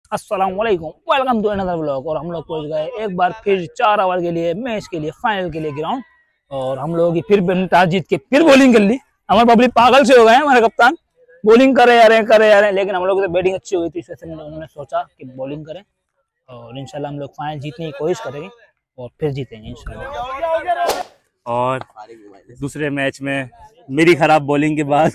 अस्सलाम वालेकुम, welcome to another vlog. और हम लोग पहुंच गए एक बार फिर 4 ओवर के लिए मैच के लिए फाइनल के लिए ग्राउंड। और हम लोग फिर टॉस जीत के फिर बॉलिंग कर ली। हमारे पब्लिक पागल से हो गए हैं। हमारे कप्तान बॉलिंग करे जा रहे हैं, लेकिन हम लोग की बैटिंग अच्छी हो गई थी, इस वजह से उन्होंने सोचा कि बॉलिंग करें और इंशाल्लाह हम लोग फाइनल जीतने की कोशिश करेंगे और फिर जीतेंगे इंशाल्लाह। और दूसरे मैच में मेरी खराब बॉलिंग के बाद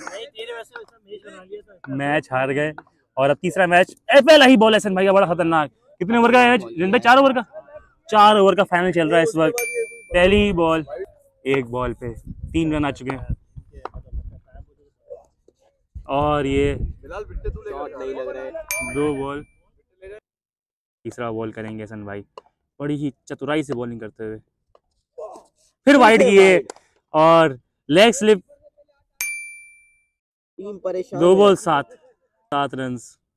मैच हार गए। और अब तीसरा मैच पहला ही बॉल एहसन भाई का बड़ा खतरनाक। कितने ओवर का है मैच? 4 ओवर का। 4 ओवर का फाइनल चल रहा है इस वक्त। पहली ही बॉल, एक बॉल पे 3 रन आ चुके हैं। और ये 2 बॉल, तीसरा बॉल करेंगे एहसन भाई बड़ी ही चतुराई से बॉलिंग करते हुए। फिर वाइड किए और लेग स्लिप। 2 ball 7 run.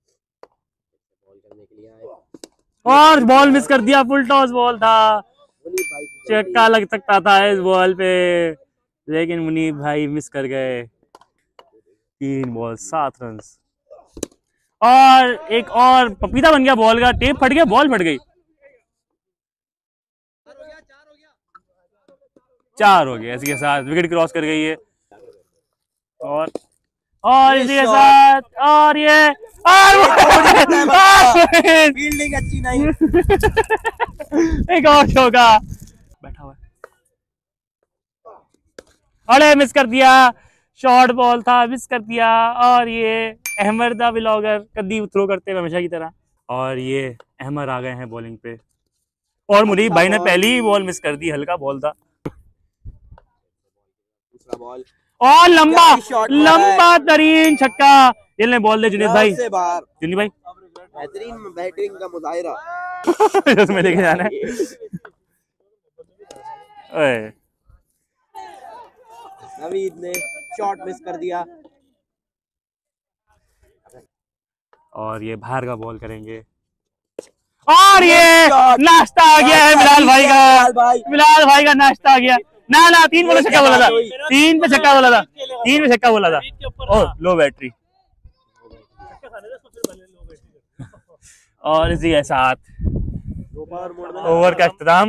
और बॉल मिस कर दिया। फुल टॉस बॉल था, चक्का लग सकता था इस बॉल पे, लेकिन मुनीब भाई मिस कर गए। 3 बॉल 7 रन। और एक और पपीता बन गया बॉल का। टेप फट गया, बॉल फट गई। 4 हो गया। इसी के साथ विकेट क्रॉस कर गई है। और इसी के साथ और ये फील्डिंग अच्छी नहीं। एक और चौका बैठा हुआ। अरे मिस कर दिया, शॉर्ट बॉल था, मिस कर दिया। और ये अहमद दा ब्लॉगर कद्दी थ्रो करते हैं हमेशा की तरह। और ये अहमद आ गए हैं बॉलिंग पे। और मुनीब भाई ने पहली ही बॉल मिस कर दी, हल्का बॉल था। दूसरा बॉल और लंबा तरीन छक्का। ये ले बॉल दे जुनीद भाई। जुनीद भाई बेहतरीन बैटिंग का मुजाहिरा उसमें लेके जाना है। नवीद ने शॉट मिस कर दिया। और ये बाहर का बॉल करेंगे। और ये नाश्ता आ गया है बिलाल भाई का। बिलाल भाई का नाश्ता आ गया। ना 3 पे छक्का बोला था। 3 पे छक्का बोला था। 3 पे छक्का बोला था। और लो बैटरी। और इसी के साथ ओवर का इख्तिताम।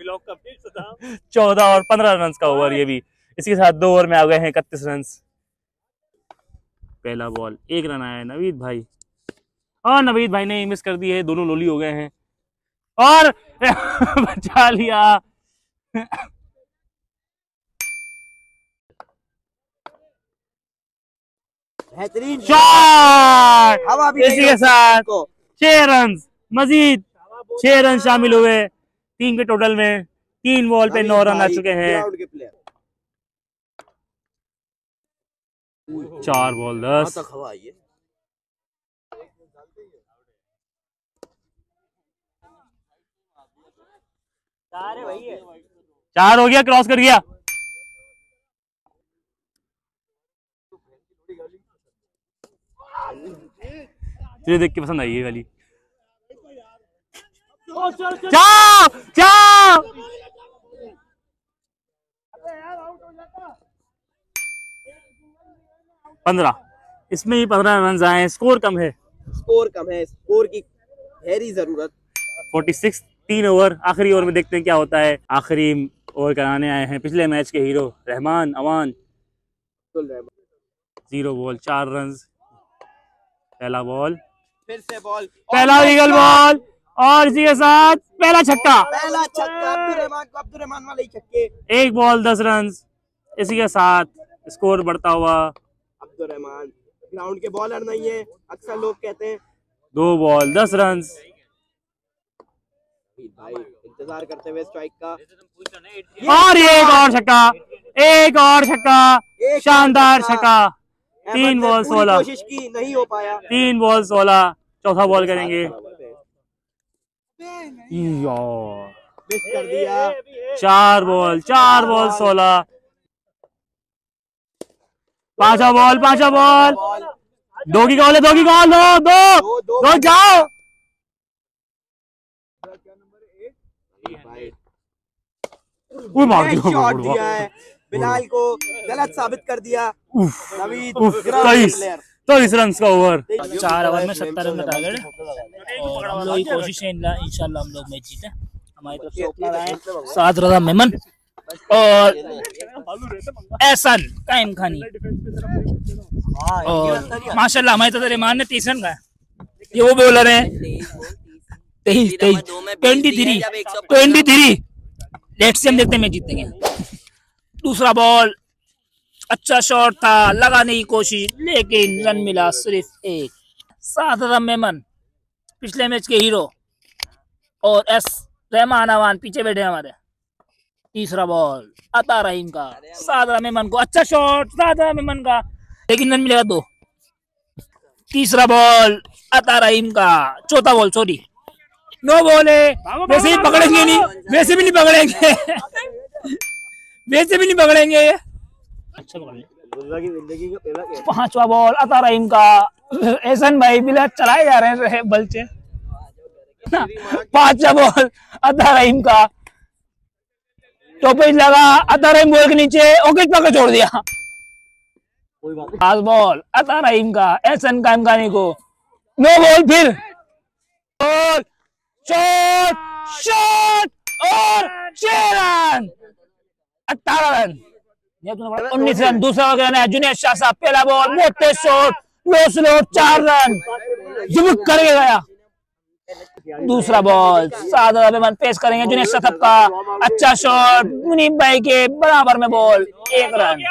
14 और 15 रन का ओवर ये भी। इसके साथ 2 ओवर में आ गए हैं 31 रन। पहला बॉल 1 रन आया है नवीद भाई। और नवीद भाई ने मिस कर दी है। दोनों लोली हो गए हैं और बचा लिया। बेहतरीन शॉट। इसी के साथ 6 रन मजीद। 6 रन शामिल हुए 3 के टोटल में। 3 बॉल पे 9 रन आ चुके हैं। 4 बॉल 10। 4 हो गया, क्रॉस कर गया। तुझे देख के पसंद आई ये वाली। जाओ 15। इसमें ही 15 रन आए। स्कोर कम है। स्कोर की गहरी जरूरत। 46। 3 ओवर। आखिरी ओवर में देखते हैं क्या होता है। आखिरी ओवर कराने आए हैं पिछले मैच के hero Rahman Awan. 0 ball 4 run. पहला बॉल, फिर से बॉल, पहला ईगल बॉल। और इसी के साथ पहला छक्का। अब्दुर्रहमान वाले छक्के। 1 बॉल 10 रन। इसी के साथ स्कोर बढ़ता हुआ। अब्दुर्रहमान ग्राउंड के बॉलर नहीं है, अक्सर लोग कहते हैं। 2 बॉल 10 रन। भाई इंतजार करते हुए स्ट्राइक का। और ये एक और छक्का। एक और छक्का, शानदार छक्का। 3 बॉल 16। कोशिश की, नहीं हो पाया। 3 बॉल 16। चौथा बॉल करेंगे। मिस कर दिया। 4 बॉल 16। पांचवा बॉल। 2 की कॉल है। 2 की कॉल। दो जाओ। शॉट दिया है, बिलाल को गलत साबित कर दिया। नवीद 23 रन का ओवर। 4 ओवर में 70 रन का टारगेट। और हम लोग की कोशिश है इंशाल्लाह हम लोग मैच जीते। हमारी तरफ से ओपनर आए साद रजा मेमन और एहसन कायम खानी और माशाल्लाह हमारी तरफ रहमान ने 30 रन खाया। ये वो बॉलर है 23 लेट्स से हम देखते हैं मैच जीतेंगे। दूसरा बॉल अच्छा शॉट था, लगाने की कोशिश लेकिन रन मिला सिर्फ एक। साद रजा मेमन पिछले मैच के हीरो और एस रहमान अवान पीछे बैठे हमारे। तीसरा बॉल अता रहीम का, साद रजा मेमन को अच्छा शॉट साद रजा मेमन का लेकिन रन मिलेगा 2। तीसरा बॉल अता रहीम का, चौथा बॉल सॉरी नो बॉल है। वैसे ही पकड़ेंगे नहीं, वैसे भी नहीं पकड़ेंगे वैसे भी नहीं पकड़ेंगे। अच्छा पकड़ 5वां बॉल अता रहीम का, एहसन भाई बिला चलाए जा रहे हैं बल से। 5वां बॉल अता रहीम का, टॉपेज लगा अता रहीम बॉल के नीचे ओके पकड़ छोड़ दिया। 5 बॉल अता रहीम का, एहसन कायम खानी को नो बॉल, फिर बॉल शॉट शॉट और 6 रन 18 रन 19 रन। दूसरा रन है जुनेद शाह साहब, पहला बॉल बहुत तेज शॉट लो स्लो 4 रन जुबक करके गया। दूसरा बॉल साद रजा मेमन पेश करेंगे जुनेद शाह साहब का, अच्छा शॉट मुनीब भाई के बराबर में बॉल 1 रन।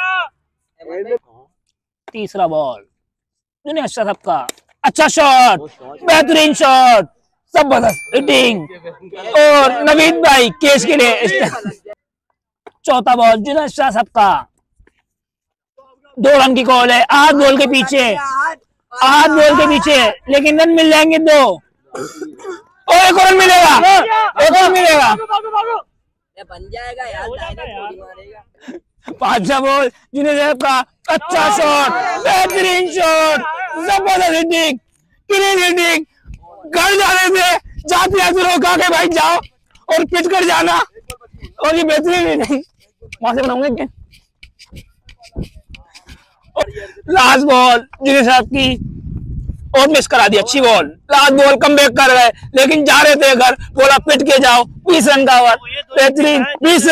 तीसरा बॉल जुनेद शाह साहब का, अच्छा शॉट बेहतरीन शॉट जबरदस्त हिटिंग और नवीद भाई केस के लिए। चौथा बॉल जुनेद शाह साहब का, 2 रन की कॉल है, 8 बॉल के पीछे लेकिन रन मिल जाएंगे 2 और एक और रन मिलेगा, एक और मिलेगा बन जाएगा यार। 5वां बॉल जुनेद साहब का, अच्छा शॉट बेहतरीन शॉट जबरदस्त हिटिंग क्लीन हिटिंग। घर जाने से जाते जाते रोका के भाई जाओ और पिट कर जाना और ये बेहतरीन हिटिंग वहां से बनाऊंगे क्या। लास्ट बॉल जुनेद साहब की और मिस करा दी, अच्छी ball last ball come back कर गए लेकिन जा रहे थे घर, बोला पिट के जाओ 20 रन का ओवर बेहतरीन 20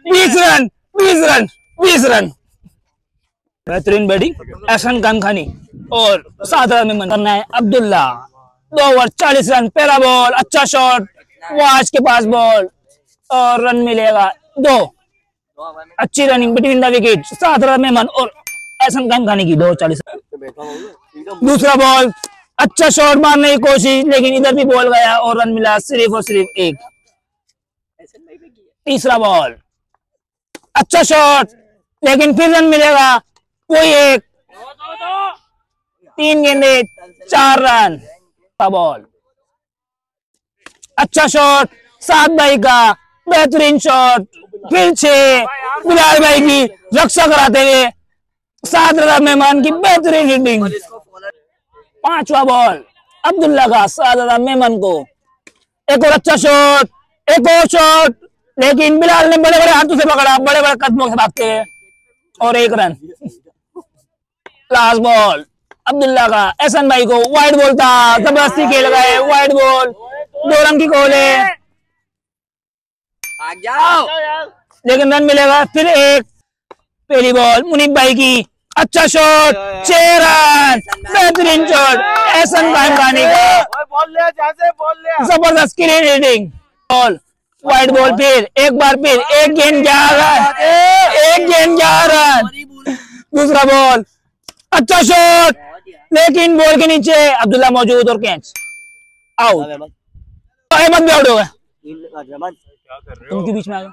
रन बेहतरीन बैटिंग एहसन कायम खानी और साद रजा मेमन करना है अब्दुल्ला। 2 ओवर 40 रन, पहला बॉल अच्छा शॉट वाज के पास बॉल और रन मिलेगा 2। अच्छी running between the wicket Saad Raza Memon और एहसन कायम खानी की 2 ओवर 40 रन। दूसरा बॉल अच्छा शॉट मारने की कोशिश लेकिन इधर भी बॉल गया और रन मिला सिर्फ और सिर्फ 1। तीसरा बॉल अच्छा शॉट लेकिन फिर रन मिलेगा कोई 1। 3 गेंदे 4 रन। बॉल अच्छा शॉट साद भाई का, बेहतरीन शॉट फिर 6 बिलाल भाई की रक्षा कराते हुए साद रजा मेमन की बेहतरीन हिटिंग। 5वां बॉल अब्दुल्ला का, साद रजा मेमन को एक और अच्छा शॉट, एक और शॉट लेकिन बिलाल ने बड़े बड़े हाथों से पकड़ा, बड़े बड़े कदमों से भागते हैं और 1 रन। लास्ट बॉल अब्दुल्ला का, एहसन भाई को वाइड बॉल था, जबरदस्ती खेल गए वाइड बॉल 2 रन की कॉल है लेकिन रन मिलेगा फिर 1। पहली बॉल मुनीब भाई की, अच्छा शॉट 6 रन बेहतरीन शॉट एहसन कायम खानी का, जबरदस्त clean hitting ball wide ball फिर एक बार फिर 1 गेंद 11 रन। दूसरा बॉल अच्छा शॉट लेकिन बॉल के नीचे अब्दुल्ला मौजूद और कैच आउट। अहमद भी आउट हो गया, उनके बीच में आ गया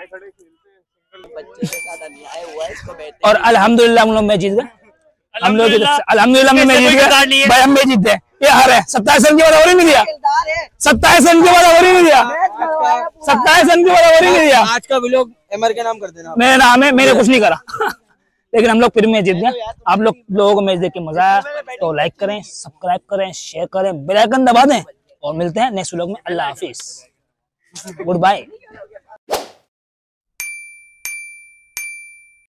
और अल्हम्दुलिल्लाह हम लोग मैच जीत गए। हम लोग अल्हम्दुलिल्लाह में मैच जीत गए भाई, हम मैच जीत गए। ये हार है 27 रन की बराबरी नहीं दिया, 27 रन की बराबरी नहीं दिया, 27 रन की बराबरी नहीं दिया। आज का व्लॉग एमआर के नाम कर देना। मेरा नाम है, मैंने कुछ नहीं करा लेकिन हम लोग फिर मैच जीत गए। आप लोगों को मैच देख के मजा आया तो लाइक करें, सब्सक्राइब करें, शेयर करें, बेल आइकन दबा दें और मिलते हैं नेक्स्ट व्लॉग में। अल्लाह हाफिज, गुड बाय।